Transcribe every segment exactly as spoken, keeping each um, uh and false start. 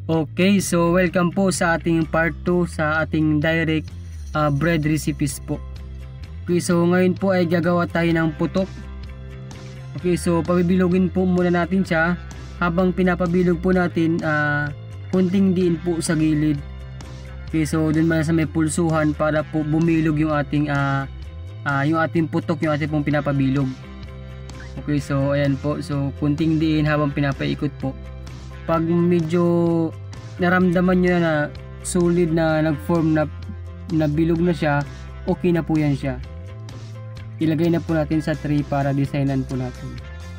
Okay, so welcome po sa ating part two sa ating direct uh, bread recipes po. Okay, so ngayon po ay gagawa tayo ng putok. Okay, so pabibilogin po muna natin siya. Habang pinapabilog po natin, uh, kunting diin po sa gilid. Okay, so dun man sa may pulsuhan para po bumilog yung ating uh, uh, yung ating putok, yung ating pong pinapabilog. Okay, so ayan po, so kunting diin habang pinapaikot po. Pag medyo naramdaman nyo na, na solid na nag-form na, na bilog na siya, okay na po yan siya. Ilagay na po natin sa tray para designan po natin.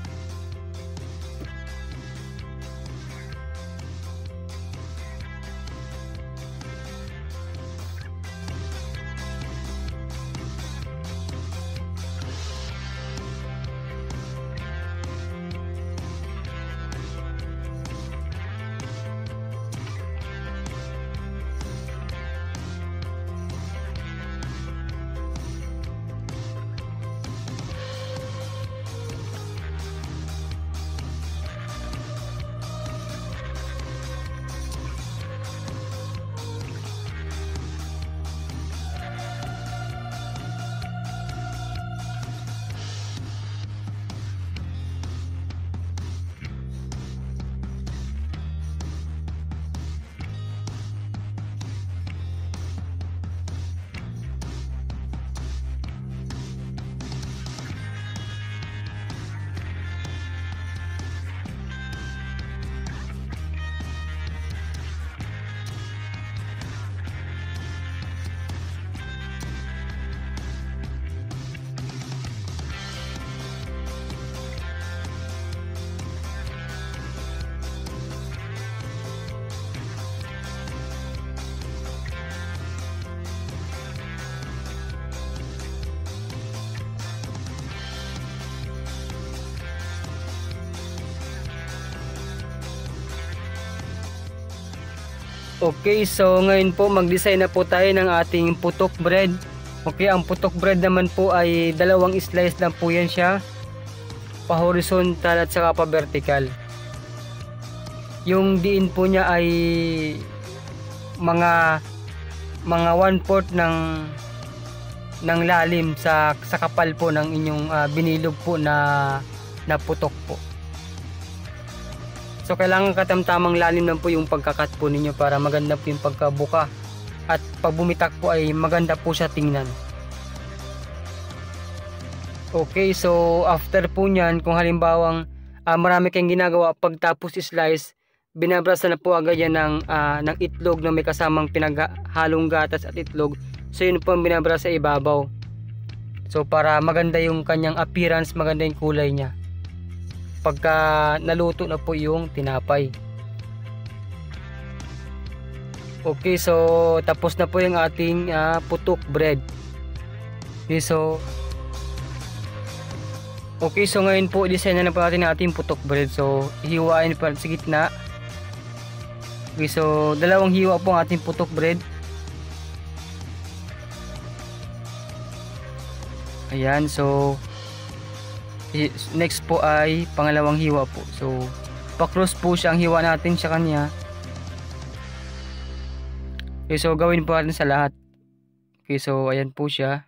Okay, so ngayon po mag-design na po tayo ng ating putok bread. Okay, ang putok bread naman po ay dalawang slice lang po yan siya, pa horizontal at saka pa vertical. Yung diin po niya ay mga mga one fourth ng ng lalim sa sa kapal po ng inyong uh, binilog po na na putok po. So kailangan katamtamang lalim lang po yung pagkakat po ninyo para maganda po yung pagkabuka, at pag bumitak po ay maganda po siya tingnan. Okay, so after po nyan, kung halimbawang uh, marami kayong ginagawa, pagtapos slice, binabrasa na po agad yan ng, uh, ng itlog na may kasamang pinaghalong gatas at itlog. So yun po ang binabrasa sa ibabaw. So para maganda yung kanyang appearance, maganda yung kulay niya pagka naluto na po yung tinapay. Okay, so tapos na po yung ating uh, putok bread. Okay, so okay, so ngayon po design na po natin ang ating putok bread. So hiwain pa sa gitna. Okay, so dalawang hiwa po ang ating putok bread. Ayan, so next po ay pangalawang hiwa po. So pa-cross po siya ang hiwa natin sa kanya. Okay, so gawin po natin sa lahat. Okay, so ayan po siya.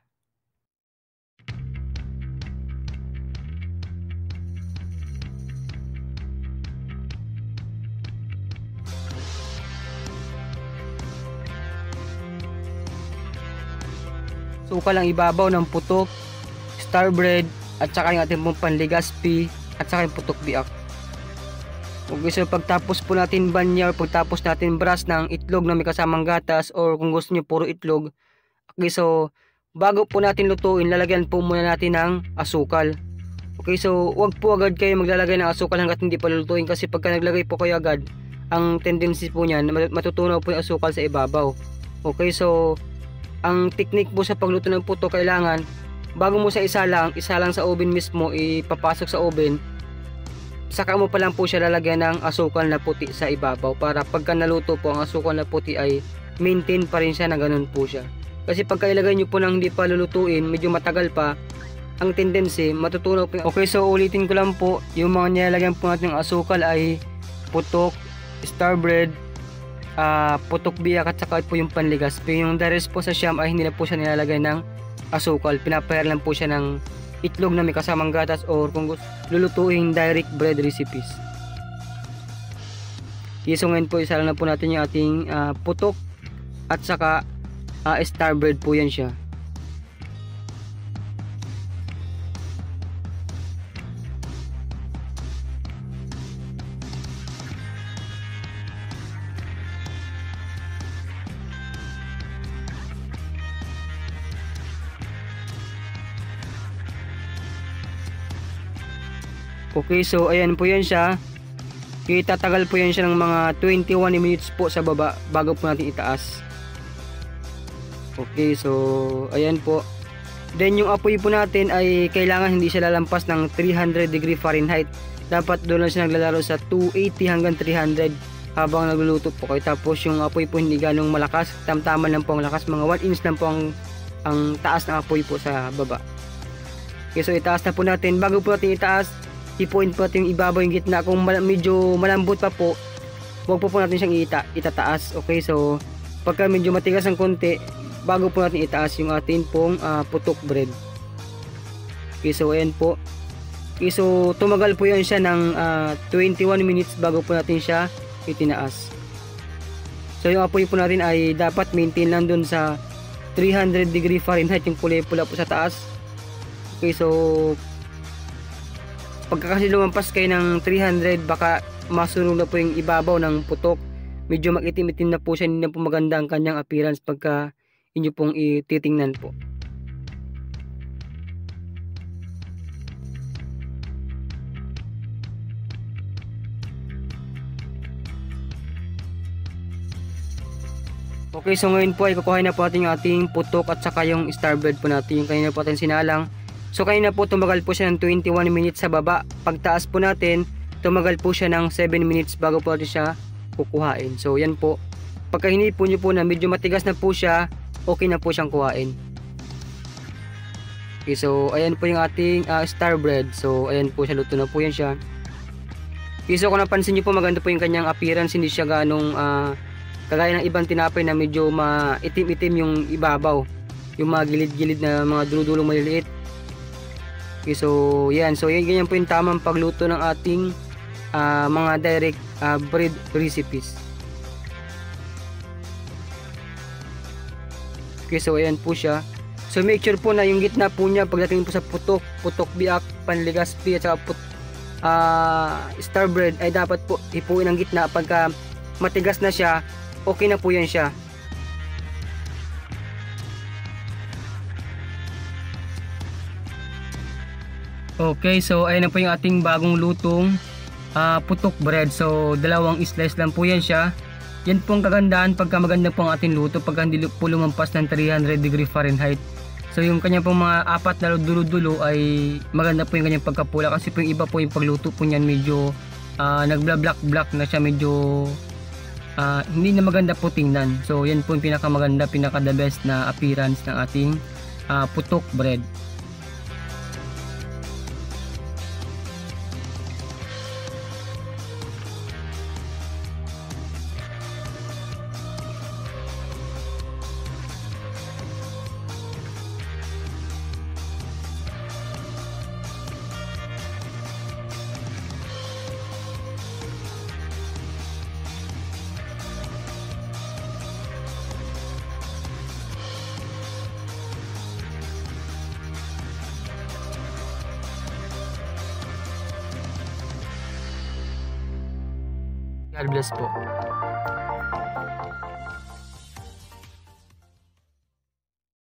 So ukal ang ibabaw ng putok, star bread, at saka yung ating pong panligaspi, at saka yung putok biak. Okay, so pagtapos po natin banya, pagtapos natin brush ng itlog na may kasamang gatas, or kung gusto nyo puro itlog. Okay, so bago po natin lutuin, lalagyan po muna natin ng asukal. Okay, so wag po agad kayo maglalagay ng asukal hanggat hindi pa lulutuin, kasi pagka naglagay po kayo agad, ang tendency po niyan matutunaw po yung asukal sa ibabaw. Okay, so ang technique po sa pagluto ng putok, kailangan bago mo sa isa lang, isa lang sa oven mismo ipapasok sa oven, saka mo pa lang po siya lalagyan ng asukal na puti sa ibabaw, para pagka naluto po ang asukal na puti ay maintain pa rin siya na ganun po siya. Kasi pagka ilagay nyo po nang hindi pa lulutuin, medyo matagal pa, ang tendency matutunaw po. Okay, so ulitin ko lang po, yung mga nilalagyan po natin ng asukal ay putok, star bread, uh, putok biyak at saka po yung panligas. Pero yung the rest po sa siyam ay hindi na po siya nilalagay ng asukal. Pinapahir lang po siya ng itlog na may kasamang gatas or kung gusto lulutuin direct bread recipes. Okay, so ngayon po isa na po natin yung ating uh, putok at saka uh, star bread po yan siya. Okay, so ayan po yan siya. Itatagal po yan siya ng mga twenty-one minutes po sa baba bago po natin itaas. Okay, so ayan po. Then yung apoy po natin ay kailangan hindi siya lalampas ng three hundred degree Fahrenheit. Dapat doon lang siya naglalaro sa two eighty hanggang three hundred habang nagluluto po kayo. Tapos yung apoy po hindi ganong malakas, tamtaman lang po ang lakas, mga one inch lang po ang, ang taas ng apoy po sa baba. Okay, so itaas na po natin. Bago po natin itaas, i-point po natin yung ibabaw yung gitna. Kung mal medyo malambot pa po, huwag po po natin siyang ita itataas. Okay, so pagka medyo matigas ng konti, bago po natin itaas yung atin pong uh, putok bread. Okay, so ayan po. Okay, so tumagal po yan siya ng uh, twenty-one minutes bago po natin siya itinaas. So yung apoy po natin ay dapat maintain lang dun sa three hundred degree Fahrenheit, yung kulay pula po sa taas. Okay, so pagka kasi lumampas kayo ng three hundred, baka masunog na po yung ibabaw ng putok. Medyo makitim-itim na po siya, hindi na po maganda ang kanyang appearance pagka inyo pong ititingnan po. Okay, so ngayon po ay kukuhain na po natin yung ating putok at saka yung star bread po natin, yung kanina po natin sinalang. So kanina po tumagal po siya ng twenty-one minutes sa baba. Pagtaas po natin, tumagal po siya ng seven minutes bago po natin siya kukuhain. So yan po. Pagka hinipon nyo po na medyo matigas na po siya, okay na po siyang kuhain. Okay, so ayan po yung ating uh, star bread. So ayan po siya, luto na po yan siya. Okay, so kung napansin nyo po, maganda po yung kanyang appearance. Hindi siya ganong uh, kagaya ng ibang tinapay na medyo maitim-itim yung ibabaw, yung mga gilid-gilid na mga dulo-dulong maliliit. Okay, so yan, so yan, ganyan po yung tamang pagluto ng ating uh, mga direct uh, bread recipes. Okay, so ayan po siya. So make sure po na yung gitna po niya pagdating po sa putok, putok biak, panligaspi at saka put, uh, star bread ay dapat po ipuin ang gitna. Pagka matigas na siya, okay na po yan siya. Okay, so ayan na po yung ating bagong lutong uh, putok bread. So dalawang slice lang po yan siya. Yan po ang kagandahan pagka maganda po ang ating luto, pagka hindi po lumampas ng three hundred degree Fahrenheit. So yung kanya pong mga apat na dulo-dulo ay maganda po yung kanyang pagkapula, kasi po yung iba po yung pagluto po niyan medyo uh, nagblablack-black na siya, medyo uh, hindi na maganda po tingnan. So yan po yung pinakamaganda, pinaka the best na appearance ng ating uh, putok bread. God bless po.